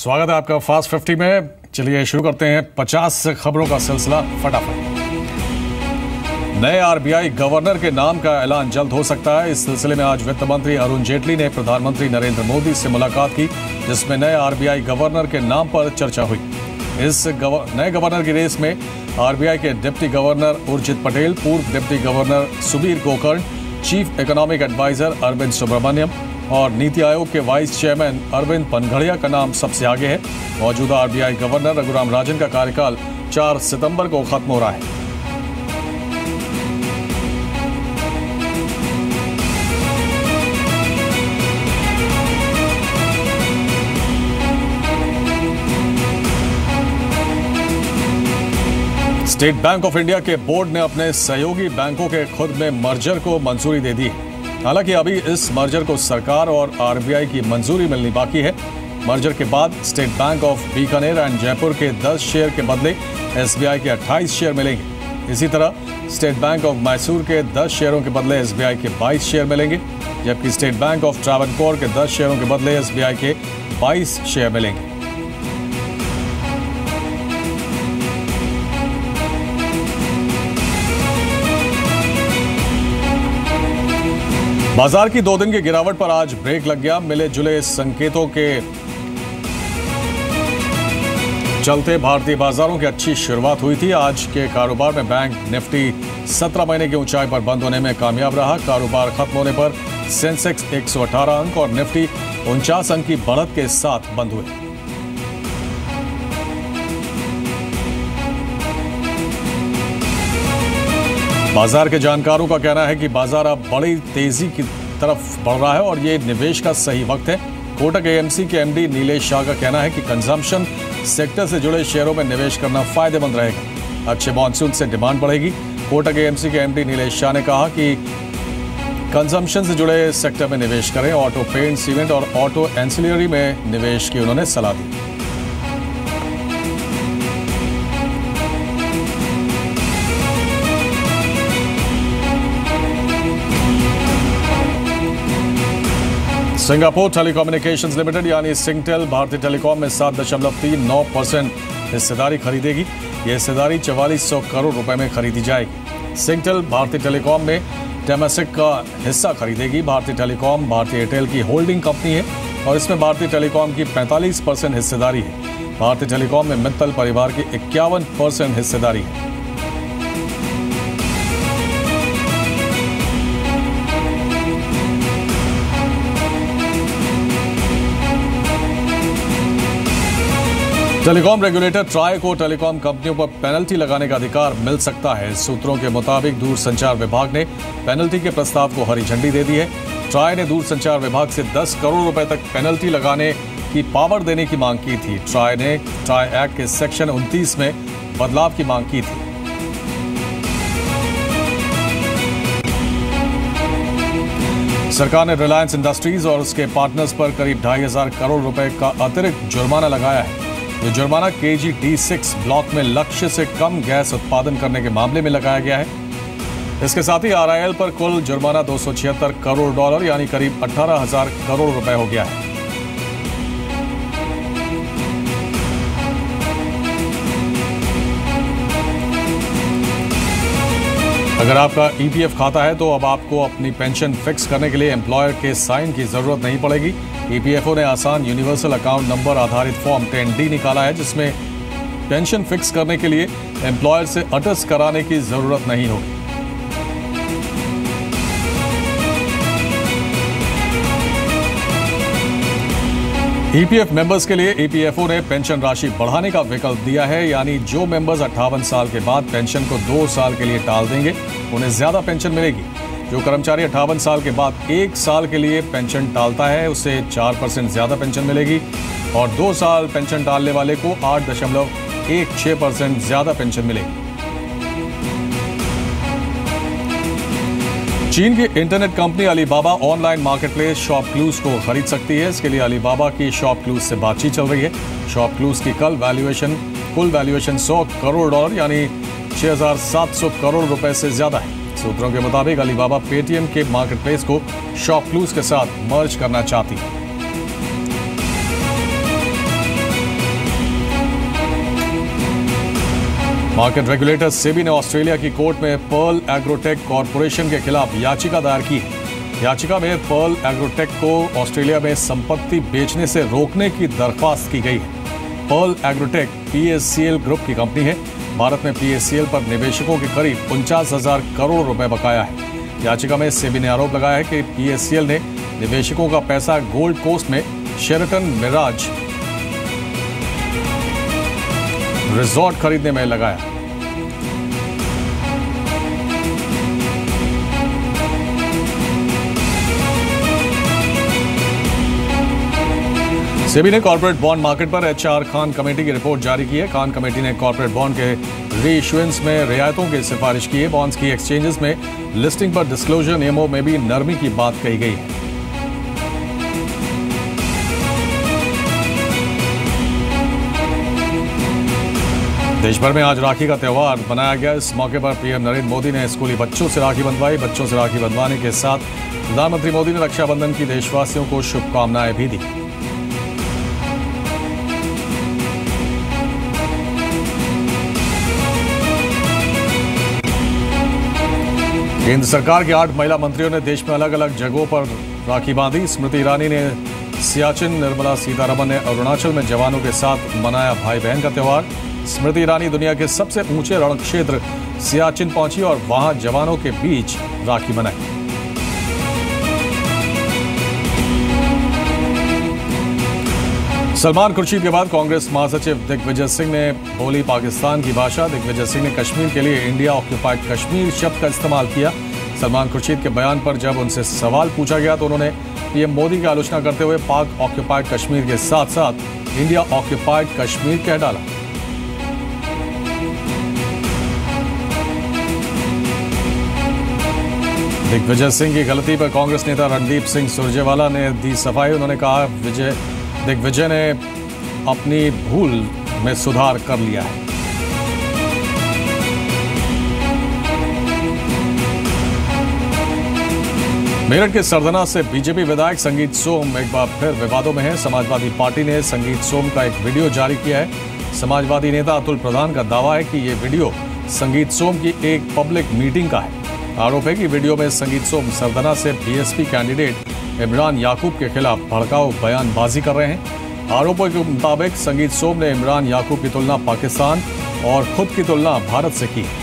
स्वागत है आपका फास्ट 50 में। चलिए शुरू करते हैं 50 खबरों का सिलसिला फटाफट। नए आरबीआई गवर्नर के नाम का ऐलान जल्द हो सकता है। इस सिलसिले में आज वित्त मंत्री अरुण जेटली ने प्रधानमंत्री नरेंद्र मोदी से मुलाकात की, जिसमें नए आरबीआई गवर्नर के नाम पर चर्चा हुई। इस नए गवर्नर की रेस में आरबीआई के डिप्टी गवर्नर उर्जित पटेल, पूर्व deputy governor Subir Gokarn, chief economic adviser Arvind Subramanian और नीति आयोग के वाइस चेयरमैन अरविंद पनघड़िया का नाम सबसे आगे है। मौजूदा आरबीआई गवर्नर रघुराम राजन का कार्यकाल 4 सितंबर को खत्म हो रहा है। स्टेट बैंक ऑफ इंडिया के बोर्ड ने अपने सहयोगी बैंकों के खुद में मर्जर को मंजूरी दे दी है। हालांकि अभी इस मर्जर को सरकार और आरबीआई की मंजूरी मिलनी बाकी है। मर्जर के बाद State Bank of Bikaner and Jaipur के 10 शेयर के बदले एसबीआई के 28 शेयर मिलेंगे। इसी तरह स्टेट बैंक ऑफ मैसूर के 10 शेयरों के बदले एसबीआई के 22 शेयर मिलेंगे, जबकि स्टेट बैंक ऑफ ट्रावनकोर के 10 शेयरों के बदले एसबीआई के 22 शेयर मिलेंगे। बाजार की 2 दिन की गिरावट पर आज ब्रेक लग गया। मिले जुले संकेतों के चलते भारतीय बाजारों की अच्छी शुरुआत हुई थी। आज के कारोबार में बैंक निफ्टी 17 महीने की ऊंचाई पर बंद होने में कामयाब रहा। कारोबार खत्म होने पर सेंसेक्स 118 अंक और निफ्टी 49 अंक की बढ़त के साथ बंद हुए। बाजार के जानकारों का कहना है कि बाजार अब बड़ी तेजी की तरफ बढ़ रहा है और ये निवेश का सही वक्त है। कोटक एएमसी के एमडी नीलेश शाह का कहना है कि कंजम्पशन सेक्टर से जुड़े शेयरों में निवेश करना फायदेमंद रहेगा। अच्छे मॉनसून से डिमांड बढ़ेगी। कोटक एएमसी के एमडी नीलेश शाह ने कहा कि कंजम्पशन से जुड़े सेक्टर में निवेश करें। ऑटो पेंट, सीमेंट और ऑटो एंसिलरी में निवेश की उन्होंने सलाह दी। सिंगापुर टेलीकम्युनिकेशंस लिमिटेड यानी सिंगटेल भारतीय टेलीकॉम में 7.39% हिस्सेदारी खरीदेगी। यह हिस्सेदारी 4400 करोड़ रुपए में खरीदी जाएगी। सिंगटेल भारतीय टेलीकॉम में टेमासेक का हिस्सा खरीदेगी। भारतीय टेलीकॉम भारतीय एयरटेल की होल्डिंग कंपनी है और इसमें भारतीय टेलीकॉम की 45% हिस्सेदारी है। भारतीय टेलीकॉम में मित्तल परिवार की 51% हिस्सेदारी है। टेलीकॉम रेगुलेटर ट्राई को टेलीकॉम कंपनियों पर पेनल्टी लगाने का अधिकार मिल सकता है। सूत्रों के मुताबिक दूरसंचार विभाग ने पेनल्टी के प्रस्ताव को हरी झंडी दे दी है। ट्राई ने दूरसंचार विभाग से 10 करोड़ रुपए तक पेनल्टी लगाने की पावर देने की मांग की थी। ट्राई ने ट्राई एक्ट के सेक्शन 29 में बदलाव की मांग की थी। सरकार ने रिलायंस इंडस्ट्रीज और उसके पार्टनर्स पर करीब 2500 करोड़ रुपए का अतिरिक्त जुर्माना लगाया है। ये जुर्माना केजी D6 ब्लॉक में लक्ष्य से कम गैस उत्पादन करने के मामले में लगाया गया है। इसके साथ ही RIL पर कुल जुर्माना $276 करोड़ यानी करीब 18,000 करोड़ रुपए हो गया है। अगर आपका EPF खाता है तो अब आपको अपनी पेंशन फिक्स करने के लिए एम्प्लॉयर के साइन की जरूरत नहीं पड़ेगी। EPFO ने आसान यूनिवर्सल अकाउंट नंबर आधारित फॉर्म 10D निकाला है, जिसमें पेंशन फिक्स करने के लिए एम्प्लॉयर से अटस्ट कराने की जरूरत नहीं होगी। EPF मेंबर्स के लिए EPFO ने पेंशन राशि बढ़ाने का विकल्प दिया है, यानी जो मेंबर्स 58 साल के बाद पेंशन को 2 साल के लिए टाल देंगे उन्हें ज्यादा पेंशन मिलेगी। जो कर्मचारी 58 साल के बाद 1 साल के लिए पेंशन टालता है उसे 4% ज्यादा पेंशन मिलेगी और 2 साल पेंशन टालने वाले को 8.16% ज्यादा पेंशन मिलेगी। चीन की इंटरनेट कंपनी अलीबाबा ऑनलाइन मार्केटप्लेस शॉपक्लूज को खरीद सकती है। इसके लिए अलीबाबा की शॉपक्लूज से बातचीत चल रही है। शॉपक्लूज की कुल वैल्यूएशन $100 करोड़ यानी 6,700 करोड़ रुपए से ज्यादा है। सूत्रों के मुताबिक अलीबाबा पेटीएम के मार्केटप्लेस को शॉपक्लूज के साथ मर्ज करना चाहती है। मार्केट रेगुलेटर सेबी ने ऑस्ट्रेलिया की कोर्ट में पर्ल एग्रोटेक कॉरपोरेशन के खिलाफ याचिका दायर की है। याचिका में पर्ल एग्रोटेक को ऑस्ट्रेलिया में संपत्ति बेचने से रोकने की दरख्वास्त की गई है। पर्ल एग्रोटेक PACL ग्रुप की कंपनी है। भारत में PACL पर निवेशकों के करीब 49,000 करोड़ रुपए बकाया है। याचिका में सेबी ने आरोप लगाया है कि PACL ने निवेशकों का पैसा गोल्ड कोस्ट में शेरटन मिराज रिजॉर्ट खरीदने में लगाया। सेबी ने कॉर्पोरेट बॉन्ड मार्केट पर HR खान कमेटी की रिपोर्ट जारी की है। खान कमेटी ने कॉर्पोरेट बॉन्ड के रीइश्यूएंस में रियायतों की सिफारिश की है। बॉन्ड्स की एक्सचेंजेस में लिस्टिंग पर डिस्क्लोजर नियमों में भी नरमी की बात कही गई है। देश भर में आज राखी का त्यौहार मनाया गया। इस मौके पर PM नरेंद्र मोदी ने स्कूली बच्चों से राखी बंधवाई। बच्चों से राखी बंधवाने के साथ प्रधानमंत्री मोदी ने रक्षाबंधन की देशवासियों को शुभकामनाएं भी दी। केंद्र सरकार के 8 महिला मंत्रियों ने देश में अलग अलग जगहों पर राखी बांधी। स्मृति ईरानी ने सियाचिन, निर्मला सीतारमण ने अरुणाचल में जवानों के साथ मनाया भाई बहन का त्यौहार। स्मृति ईरानी दुनिया के सबसे ऊंचे रण क्षेत्र सियाचिन पहुंची और वहां जवानों के बीच राखी बनाई। सलमान खुर्शीद के बाद कांग्रेस महासचिव दिग्विजय सिंह ने बोली पाकिस्तान की भाषा। दिग्विजय सिंह ने कश्मीर के लिए इंडिया ऑक्यूपाइड कश्मीर शब्द का इस्तेमाल किया। सलमान खुर्शीद के बयान पर जब उनसे सवाल पूछा गया तो उन्होंने PM मोदी की आलोचना करते हुए पाक ऑक्यूपाइड कश्मीर के साथ साथ इंडिया ऑक्यूपाइड कश्मीर कह डाला। दिग्विजय सिंह की गलती पर कांग्रेस नेता रणदीप सिंह सुरजेवाला ने दी सफाई। उन्होंने कहा दिग्विजय ने अपनी भूल में सुधार कर लिया है। मेरठ के सरदना से बीजेपी विधायक संगीत सोम एक बार फिर विवादों में है। समाजवादी पार्टी ने संगीत सोम का एक वीडियो जारी किया है। समाजवादी नेता अतुल प्रधान का दावा है कि यह वीडियो संगीत सोम की एक पब्लिक मीटिंग का है। आरोप है कि वीडियो में संगीत सोम सरदना से BSP कैंडिडेट इमरान याकूब के खिलाफ भड़काऊ बयानबाजी कर रहे हैं। आरोपों के मुताबिक संगीत सोम ने इमरान याकूब की तुलना पाकिस्तान और खुद की तुलना भारत से की।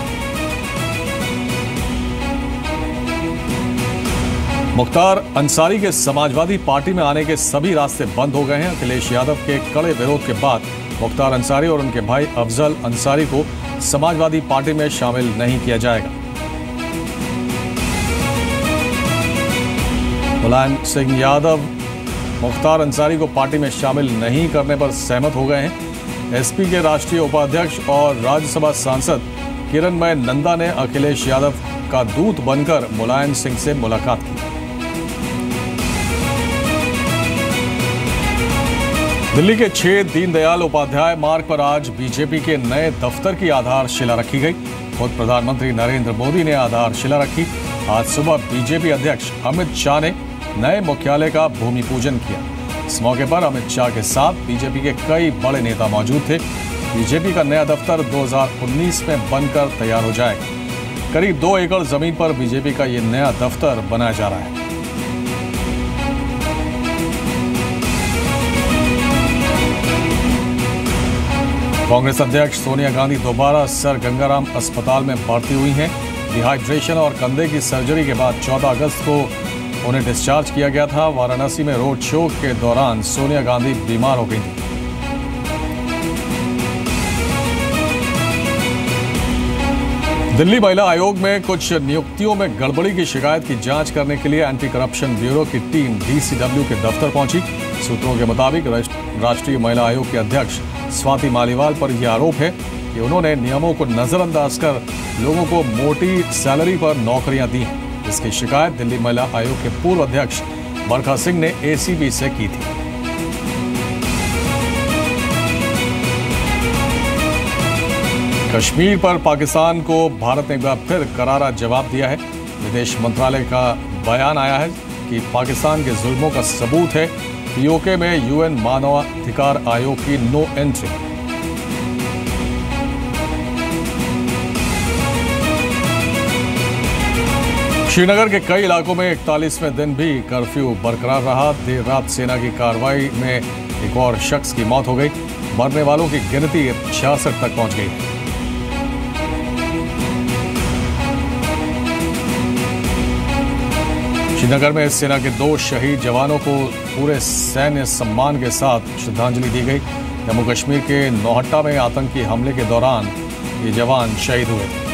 मुख्तार अंसारी के समाजवादी पार्टी में आने के सभी रास्ते बंद हो गए हैं। अखिलेश यादव के कड़े विरोध के बाद मुख्तार अंसारी और उनके भाई अफजल अंसारी को समाजवादी पार्टी में शामिल नहीं किया जाएगा। मुलायम सिंह यादव मुख्तार अंसारी को पार्टी में शामिल नहीं करने पर सहमत हो गए हैं। SP के राष्ट्रीय उपाध्यक्ष और राज्यसभा सांसद किरणमय नंदा ने अखिलेश यादव का दूत बनकर मुलायम सिंह से मुलाकात की। दिल्ली के 6 दीनदयाल उपाध्याय मार्ग पर आज बीजेपी के नए दफ्तर की आधारशिला रखी गई। खुद प्रधानमंत्री नरेंद्र मोदी ने आधारशिला रखी। आज सुबह बीजेपी अध्यक्ष अमित शाह ने नए मुख्यालय का भूमि पूजन किया। इस मौके पर अमित शाह के साथ बीजेपी के कई बड़े नेता मौजूद थे। बीजेपी का नया दफ्तर 2019 में बनकर तैयार हो जाएगा। करीब 2 एकड़ जमीन पर बीजेपी का ये नया दफ्तर बनाया जा रहा है। कांग्रेस अध्यक्ष सोनिया गांधी दोबारा सर गंगाराम अस्पताल में भर्ती हुई हैं। डिहाइड्रेशन और कंधे की सर्जरी के बाद 14 अगस्त को उन्हें डिस्चार्ज किया गया था। वाराणसी में रोड शो के दौरान सोनिया गांधी बीमार हो गई थी। दिल्ली महिला आयोग में कुछ नियुक्तियों में गड़बड़ी की शिकायत की जांच करने के लिए एंटी करप्शन ब्यूरो की टीम DCW के दफ्तर पहुंची। सूत्रों के मुताबिक राष्ट्रीय महिला आयोग के अध्यक्ष स्वाति मालीवाल पर यह आरोप है कि उन्होंने नियमों को नजरअंदाज कर लोगों को मोटी सैलरी पर नौकरियां दी हैं। इसकी शिकायत दिल्ली महिला आयोग के पूर्व अध्यक्ष बरखा सिंह ने ACB से की थी। कश्मीर पर पाकिस्तान को भारत ने एक बार फिर करारा जवाब दिया है। विदेश मंत्रालय का बयान आया है कि पाकिस्तान के जुल्मों का सबूत है POK में UN मानवाधिकार आयोग की नो एंट्री। श्रीनगर के कई इलाकों में 41वें दिन भी कर्फ्यू बरकरार रहा। देर रात सेना की कार्रवाई में एक और शख्स की मौत हो गई। मरने वालों की गिनती 66 तक पहुंच गई। श्रीनगर में सेना के 2 शहीद जवानों को पूरे सैन्य सम्मान के साथ श्रद्धांजलि दी गई। जम्मू कश्मीर के नौहट्टा में आतंकी हमले के दौरान ये जवान शहीद हुए थे।